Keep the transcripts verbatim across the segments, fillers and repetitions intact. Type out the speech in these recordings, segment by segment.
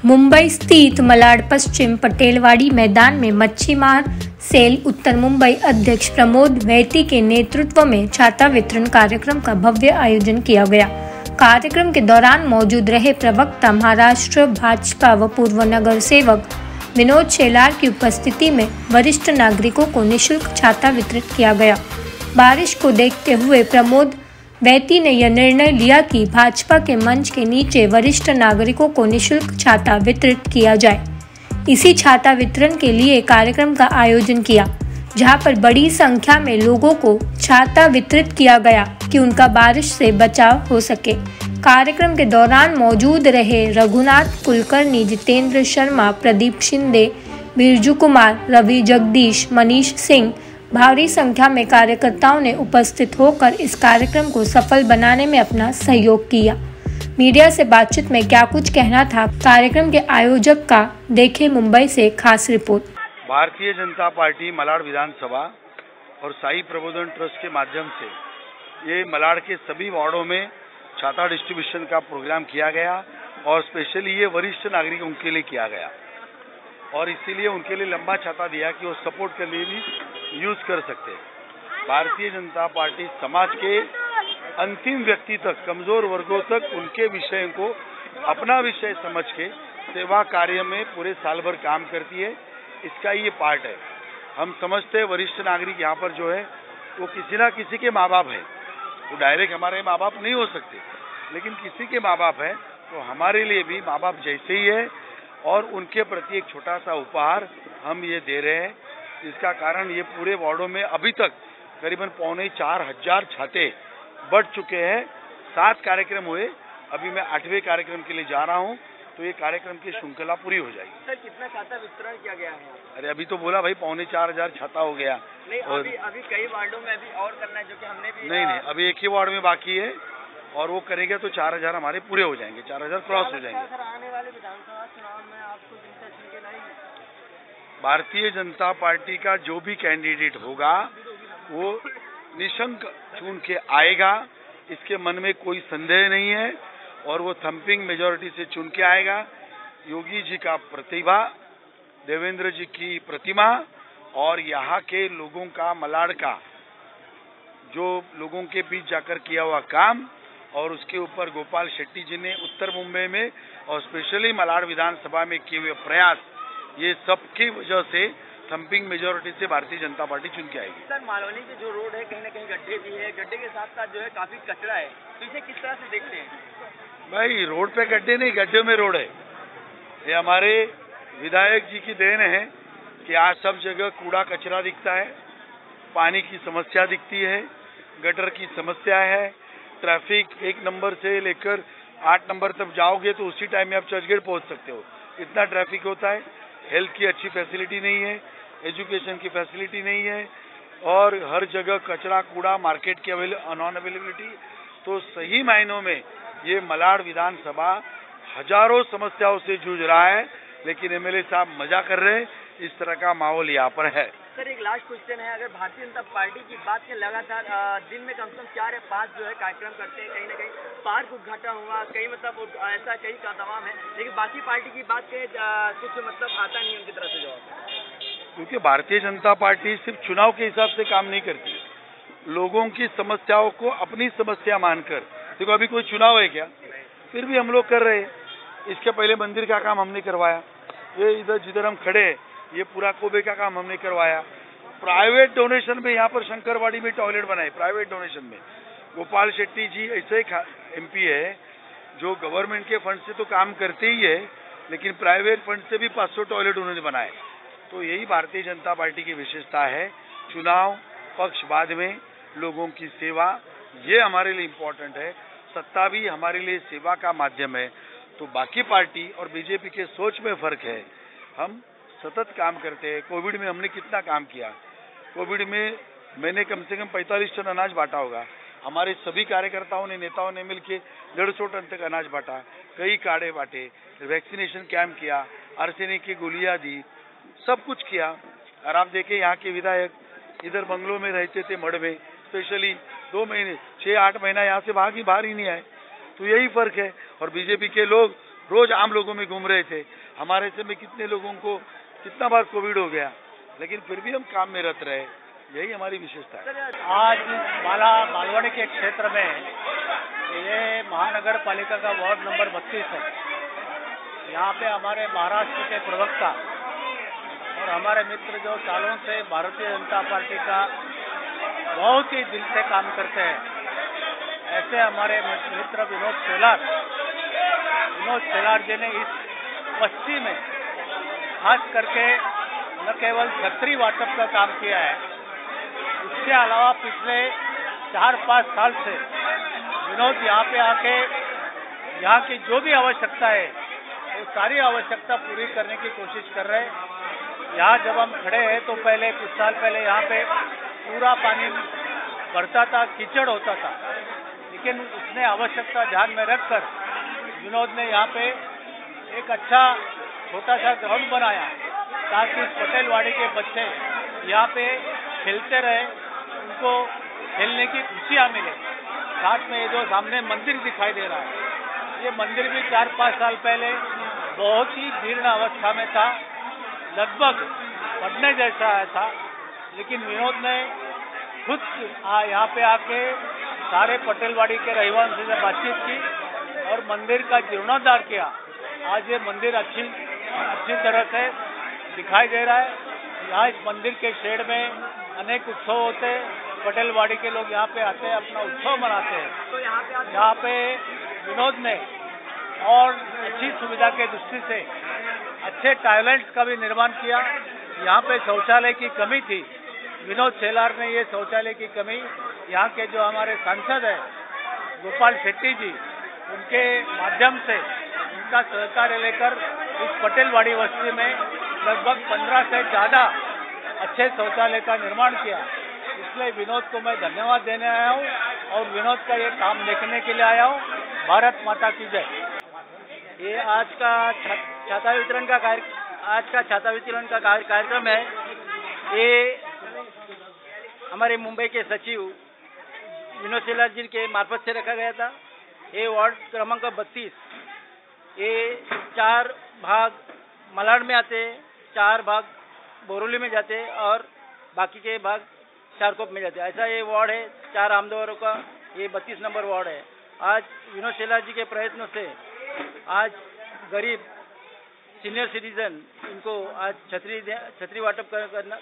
मुंबई स्थित मलाड पश्चिम पटेलवाड़ी मैदान में मच्छीमार सेल उत्तर मुंबई अध्यक्ष प्रमोद वैती के नेतृत्व में छाता वितरण कार्यक्रम का भव्य आयोजन किया गया। कार्यक्रम के दौरान मौजूद रहे प्रवक्ता महाराष्ट्र भाजपा व पूर्व नगर सेवक विनोद शेलार की उपस्थिति में वरिष्ठ नागरिकों को निःशुल्क छाता वितरित किया गया। बारिश को देखते हुए प्रमोद वैती ने यह निर्णय लिया कि भाजपा के मंच के नीचे वरिष्ठ नागरिकों को निःशुल्क छाता वितरित किया जाए। इसी छाता वितरण के लिए कार्यक्रम का आयोजन किया, जहां पर बड़ी संख्या में लोगों को छाता वितरित किया गया कि उनका बारिश से बचाव हो सके। कार्यक्रम के दौरान मौजूद रहे रघुनाथ कुलकर्णी, जितेंद्र शर्मा, प्रदीप शिंदे, बिरजू कुमार, रवि जगदीश, मनीष सिंह, भारी संख्या में कार्यकर्ताओं ने उपस्थित होकर इस कार्यक्रम को सफल बनाने में अपना सहयोग किया। मीडिया से बातचीत में क्या कुछ कहना था कार्यक्रम के आयोजक का, देखें मुंबई से खास रिपोर्ट। भारतीय जनता पार्टी मलाड विधानसभा और साई प्रबोधन ट्रस्ट के माध्यम से ये मलाड के सभी वार्डों में छाता डिस्ट्रीब्यूशन का प्रोग्राम किया गया और स्पेशली ये वरिष्ठ नागरिक उनके लिए किया गया और इसीलिए उनके लिए लंबा छाता दिया कि वो सपोर्ट के लिए भी यूज कर सकते हैं। भारतीय जनता पार्टी समाज के अंतिम व्यक्ति तक, कमजोर वर्गों तक उनके विषय को अपना विषय समझ के सेवा कार्य में पूरे साल भर काम करती है। इसका ये पार्ट है। हम समझते हैं वरिष्ठ नागरिक यहाँ पर जो है वो किसी ना किसी के माँ बाप है। वो डायरेक्ट हमारे माँ बाप नहीं हो सकते, लेकिन किसी के माँ बाप है तो हमारे लिए भी माँ बाप जैसे ही है और उनके प्रति एक छोटा सा उपहार हम ये दे रहे हैं। इसका कारण ये पूरे वार्डों में अभी तक करीबन पौने चार हजार छाते बढ़ चुके हैं। सात कार्यक्रम हुए, अभी मैं आठवें कार्यक्रम के लिए जा रहा हूँ, तो ये कार्यक्रम की श्रृंखला पूरी हो जाएगी। सर, कितना छाता वितरण किया गया है? अरे अभी तो बोला भाई पौने चार हजार छाता हो गया। नहीं, और अभी अभी कई वार्डों में अभी और करना है, जो कि हमने भी नहीं नहीं अभी एक ही वार्ड में बाकी है और वो करेंगे तो चार हजार हमारे पूरे हो जाएंगे, चार हजार क्रॉस हो जाएंगे। सर, आने वाले विधानसभा चुनाव में आपको जनता चुन के लाएगी? भारतीय जनता पार्टी का जो भी कैंडिडेट होगा वो निशंक चुन के आएगा, इसके मन में कोई संदेह नहीं है और वो थम्पिंग मेजोरिटी से चुन के आएगा। योगी जी का प्रतिभा, देवेंद्र जी की प्रतिमा और यहाँ के लोगों का, मलाड का जो लोगों के बीच जाकर किया हुआ काम और उसके ऊपर गोपाल शेट्टी जी ने उत्तर मुंबई में और स्पेशली मलाड विधानसभा में किए हुए प्रयास, ये सब की वजह से थम्पिंग मेजोरिटी से भारतीय जनता पार्टी चुन के आएगी। सर, मालवनी के जो रोड है कहीं ना कहीं गड्ढे भी है, गड्ढे के साथ साथ जो है काफी कचरा है, तो इसे किस तरह से देखते हैं? भाई रोड पे गड्ढे नहीं, गड्ढे में रोड है। ये हमारे विधायक जी की देन है कि आज सब जगह कूड़ा कचरा दिखता है, पानी की समस्या दिखती है, गटर की समस्या है, ट्रैफिक एक नंबर से लेकर आठ नंबर तक जाओगे तो उसी टाइम में आप चर्चगेट पहुंच सकते हो, इतना ट्रैफिक होता है। हेल्थ की अच्छी फैसिलिटी नहीं है, एजुकेशन की फैसिलिटी नहीं है और हर जगह कचरा कूड़ा, मार्केट की नॉन अवेलेबिलिटी। तो सही मायनों में ये मलाड विधानसभा हजारों समस्याओं से जूझ रहा है, लेकिन एमएलए साहब मजा कर रहे हैं। इस तरह का माहौल यहाँ पर है। सर, एक लास्ट क्वेश्चन है, अगर भारतीय जनता पार्टी की बात करें, लगातार दिन में कम से कम चार या पांच जो है कार्यक्रम करते हैं, कहीं ना कहीं पार्क उद्घाटन हुआ, कहीं मतलब ऐसा कहीं का तमाम है, लेकिन बाकी पार्टी की बात करें कुछ मतलब आता नहीं उनकी तरफ से जवाब। क्योंकि भारतीय जनता पार्टी सिर्फ चुनाव के हिसाब से काम नहीं करती, लोगों की समस्याओं को अपनी समस्या मानकर। देखो अभी कोई चुनाव है क्या, फिर भी हम लोग कर रहे हैं। इसके पहले मंदिर का काम हमने करवाया, ये इधर जिधर हम खड़े हैं ये पूरा कोबे का काम हमने करवाया। प्राइवेट डोनेशन में यहाँ पर शंकरवाड़ी में टॉयलेट बनाए, प्राइवेट डोनेशन में। गोपाल शेट्टी जी ऐसे एक एमपी है जो गवर्नमेंट के फंड से तो काम करते ही है, लेकिन प्राइवेट फंड से भी पाँच सौ टॉयलेट उन्होंने बनाए। तो यही भारतीय जनता पार्टी की विशेषता है। चुनाव पक्ष बाद में, लोगों की सेवा ये हमारे लिए इम्पोर्टेंट है। सत्ता भी हमारे लिए सेवा का माध्यम है। तो बाकी पार्टी और बीजेपी के सोच में फर्क है। हम सतत काम करते हैं। कोविड में हमने कितना काम किया, कोविड में मैंने कम से कम पैंतालीस टन अनाज बांटा होगा। हमारे सभी कार्यकर्ताओं ने, नेताओं ने मिलकर डेढ़ सौ टन तक अनाज बांटा, कई कार्डे बांटे, वैक्सीनेशन कैंप किया, आर्सेनिक की गोलियां दी, सब कुछ किया। और आप देखें यहाँ के विधायक इधर बंगलों में रहते थे, मढ़ में, स्पेशली दो महीने छः आठ महीना यहाँ से भाग ही बाहर ही नहीं आए। तो यही फर्क है। और बीजेपी के लोग रोज आम लोगों में घूम रहे थे। हमारे से में कितने लोगों को कितना बार कोविड हो गया, लेकिन फिर भी हम काम में रत रहे। यही हमारी विशेषता है। आज माला मालवाड़ी के क्षेत्र में ये महानगर पालिका का वार्ड नंबर बत्तीस है। यहाँ पे हमारे महाराष्ट्र के प्रवक्ता और हमारे मित्र जो सालों से भारतीय जनता पार्टी का बहुत ही दिल से काम करते हैं, ऐसे हमारे मित्र विनोद शेलार विनोद शेलार जी ने इस बस्ती में खास करके न केवल छतरी वाटप का काम किया है, इसके अलावा पिछले चार पाँच साल से विनोद यहाँ पे आके यहाँ की जो भी आवश्यकता है वो सारी आवश्यकता पूरी करने की कोशिश कर रहे हैं। यहाँ जब हम खड़े हैं तो पहले कुछ साल पहले यहाँ पे पूरा पानी भरता था, कीचड़ होता था, लेकिन उसने आवश्यकता ध्यान में रखकर विनोद ने यहाँ पे एक अच्छा छोटा सा ग्राउंड बनाया ताकि पटेलवाड़ी के बच्चे यहाँ पे खेलते रहे, उनको खेलने की खुशियाँ मिले। साथ में ये जो सामने मंदिर दिखाई दे रहा है, ये मंदिर भी चार पाँच साल पहले बहुत ही जीर्ण अवस्था में था, लगभग पढ़ने जैसा आया था, लेकिन विनोद ने खुद यहाँ पे आके सारे पटेलवाड़ी के रहवासियों से बातचीत की और मंदिर का जीर्णोद्धार किया। आज ये मंदिर अच्छी अच्छी तरह से दिखाई दे रहा है। यहाँ इस मंदिर के शेड में अनेक उत्सव होते हैं, पटेलवाड़ी के लोग यहाँ पे आते हैं, अपना उत्सव मनाते हैं। तो यहाँ पे आज यहाँ पे विनोद ने और अच्छी सुविधा के दृष्टि से अच्छे टॉयलेट्स का भी निर्माण किया। यहाँ पे शौचालय की कमी थी, विनोद शेलार ने ये शौचालय की कमी यहाँ के जो हमारे सांसद है गोपाल शेट्टी जी, उनके माध्यम से उनका सहकार्य लेकर इस पटेलवाड़ी बस्ती में लगभग पंद्रह से ज़्यादा अच्छे शौचालय का निर्माण किया। इसलिए विनोद को मैं धन्यवाद देने आया हूँ और विनोद का ये काम देखने के लिए आया हूँ। भारत माता की जय। ये आज का छा, छाता वितरण का कार्य आज का छाता वितरण का कार्यक्रम है। ये हमारे मुंबई के सचिव विनोद शेलार जी के मार्फत से रखा गया था। ये वार्ड क्रमांक बत्तीस, ये चार भाग मलाड में आते, चार भाग बोरोली में जाते और बाकी के भाग चारकोप में जाते। ऐसा ये वार्ड है, चार आमदोरों का ये बत्तीस नंबर वार्ड है। आज विनोद शेलार जी के प्रयत्नों से आज गरीब सीनियर सिटीजन इनको आज छतरी छतरी वाटप करना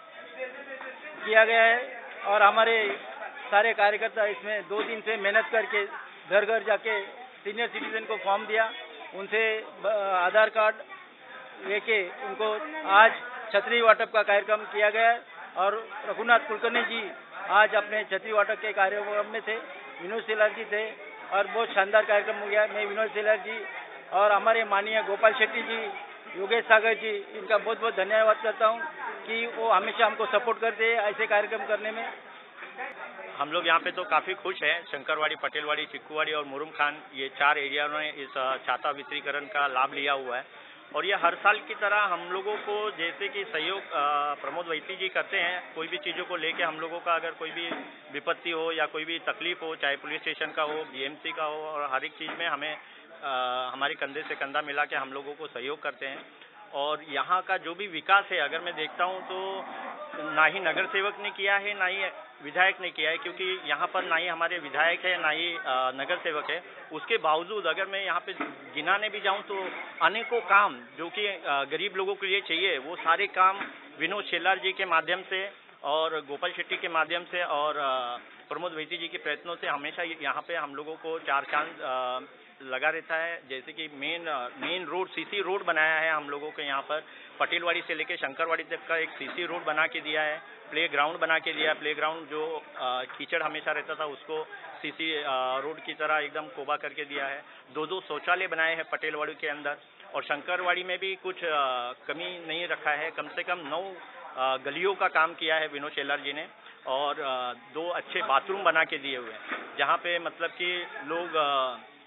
किया गया है और हमारे सारे कार्यकर्ता इसमें दो दिन से मेहनत करके घर घर जाके सीनियर सिटीजन को फॉर्म दिया, उनसे आधार कार्ड लेके उनको आज छतरी वाटप का कार्यक्रम किया गया है। और रघुनाथ कुलकर्णी जी आज अपने छतरी वाटप के कार्यक्रम में थे, विनोद शेलार जी थे और बहुत शानदार कार्यक्रम हो गया। मैं विनोद शेलार जी और हमारे माननीय गोपाल शेट्टी जी, योगेश सागर जी, इनका बहुत बहुत धन्यवाद करता हूँ कि वो हमेशा हमको सपोर्ट करते हैं ऐसे कार्यक्रम करने में। हम लोग यहाँ पे तो काफ़ी खुश हैं। शंकरवाड़ी, पटेलवाड़ी, चिक्कूवाड़ी और मुरुम खान, ये चार एरिया ने इस छाता वितरीकरण का लाभ लिया हुआ है और ये हर साल की तरह हम लोगों को जैसे कि सहयोग प्रमोद वैती जी करते हैं, कोई भी चीज़ों को लेके हम लोगों का अगर कोई भी विपत्ति हो या कोई भी तकलीफ हो, चाहे पुलिस स्टेशन का हो, बीएमसी का हो, और हर एक चीज़ में हमें आ, हमारे कंधे से कंधा मिला के हम लोगों को सहयोग करते हैं। और यहाँ का जो भी विकास है अगर मैं देखता हूँ तो ना ही नगर सेवक ने किया है, ना ही विधायक ने किया है, क्योंकि यहाँ पर ना ही हमारे विधायक है ना ही नगर सेवक है। उसके बावजूद अगर मैं यहाँ पे गिनाने भी जाऊँ तो अनेकों काम जो कि गरीब लोगों के लिए चाहिए, वो सारे काम विनोद शेलार जी के माध्यम से और गोपाल शेट्टी के माध्यम से और प्रमोद वैती जी के प्रयत्नों से हमेशा यहाँ पे हम लोगों को चार चांद लगा रहता है। जैसे कि main main road CC road बनाया है हम लोगों के यहाँ पर, पटेलवाड़ी से लेके शंकरवाड़ी तक का एक सीसी रोड बना के दिया है, प्ले ग्राउंड बना के दिया है। प्ले ग्राउंड जो कीचड़ हमेशा रहता था उसको सीसी रोड की तरह एकदम कोबा करके दिया है। दो दो शौचालय बनाए हैं पटेलवाड़ी के अंदर और शंकरवाड़ी में भी कुछ आ, कमी नहीं रखा है। कम से कम नौ आ, गलियों का काम किया है विनोद शेलार जी ने और आ, दो अच्छे बाथरूम बना के दिए हुए हैं, जहाँ पे मतलब कि लोग आ,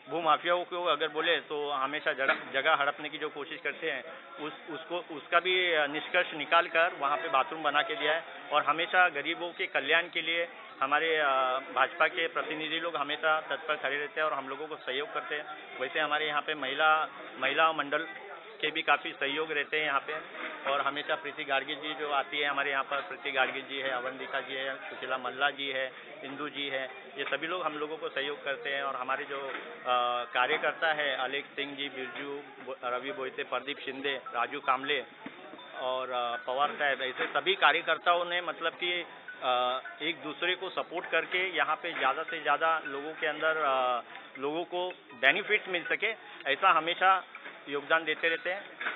भू माफियाओं को अगर बोले तो हमेशा जगह हड़पने की जो कोशिश करते हैं उस उसको उसका भी निष्कर्ष निकाल कर वहाँ पे बाथरूम बना के दिया है। और हमेशा गरीबों के कल्याण के लिए हमारे भाजपा के प्रतिनिधि लोग हमेशा तत्पर खड़े रहते हैं और हम लोगों को सहयोग करते हैं। वैसे हमारे यहाँ पे महिला महिला मंडल के भी काफ़ी सहयोग रहते हैं यहाँ पे। और हमेशा प्रीति गार्गी जी जो आती है हमारे यहाँ पर, प्रीति गार्गी जी है, अवंतिका जी है, सुशीला मल्ला जी है, इंदू जी है, ये सभी लोग हम लोगों को सहयोग करते हैं। और हमारे जो कार्यकर्ता है अलेख सिंह जी, बिरजू, रवि बोईते, प्रदीप शिंदे, राजू कामले और पवार साहब, ऐसे सभी कार्यकर्ताओं ने मतलब कि एक दूसरे को सपोर्ट करके यहाँ पे ज़्यादा से ज़्यादा लोगों के अंदर लोगों को बेनिफिट मिल सके ऐसा हमेशा योगदान देते रहते हैं।